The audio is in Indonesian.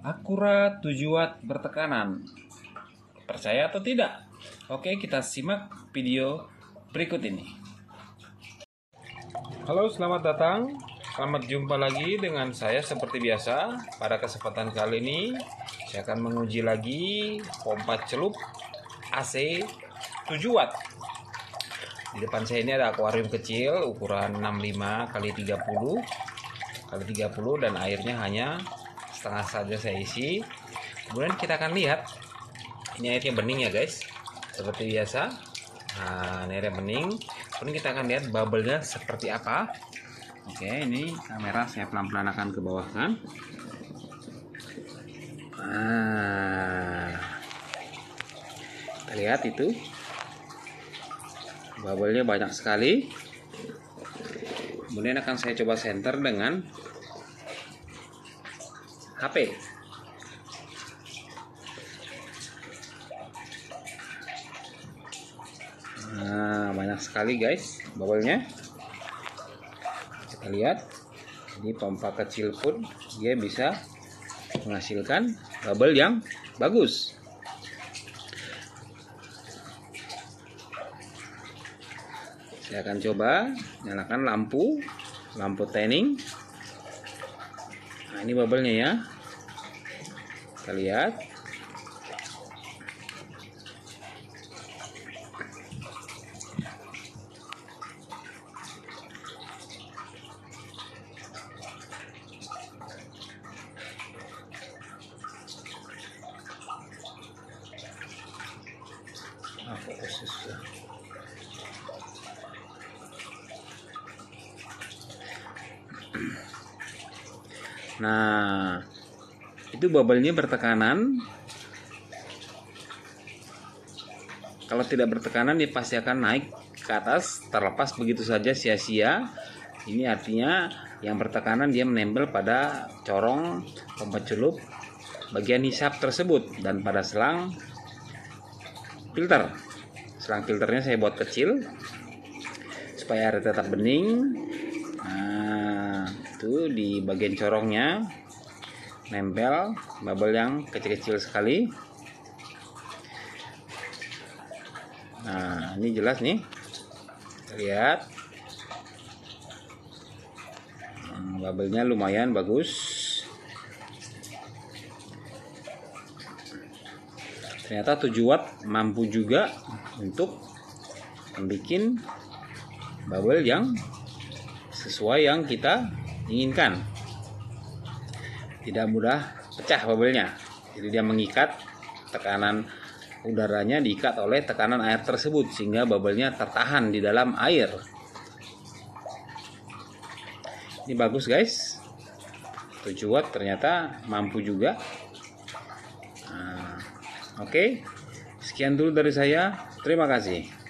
akurat 7 watt bertekanan. Percaya atau tidak? Oke, kita simak video berikut ini. Halo, selamat datang. Selamat jumpa lagi dengan saya seperti biasa. Pada kesempatan kali ini saya akan menguji lagi pompa celup AC 7 watt. Di depan saya ini ada akuarium kecil ukuran 65 x 30 x 30 dan airnya hanya setengah saja saya isi. Kemudian kita akan lihat ini airnya bening ya guys, seperti biasa. Nah, ini airnya bening. Kemudian kita akan lihat bubble-nya seperti apa. Oke, ini kamera saya pelan-pelan akan ke bawah kan. Nah, kita lihat itu bubble-nya banyak sekali. Kemudian akan saya coba center dengan HP. Nah, banyak sekali guys bubble-nya. Kita lihat, ini pompa kecil pun dia bisa menghasilkan bubble yang bagus. Saya akan coba nyalakan lampu tanning. Nah, ini bubble-nya ya. Kita lihat. Fokus susah. Nah, itu bubble-nya bertekanan. Kalau tidak bertekanan dia pasti akan naik ke atas, terlepas begitu saja sia-sia. Ini artinya yang bertekanan dia menempel pada corong pompa celup bagian hisap tersebut dan pada selang filter. Selang filternya saya buat kecil supaya air tetap bening. Nah, itu di bagian corongnya nempel bubble yang kecil-kecil sekali. Nah, ini jelas nih. Lihat. Bubble-nya lumayan bagus. Ternyata 7 watt mampu juga untuk membuat bubble yang sesuai yang kita inginkan. Tidak mudah pecah bubble-nya. Jadi dia mengikat, tekanan udaranya diikat oleh tekanan air tersebut sehingga bubble-nya tertahan di dalam air. Ini bagus guys. 7 watt ternyata mampu juga. Nah, oke. Sekian dulu dari saya. Terima kasih.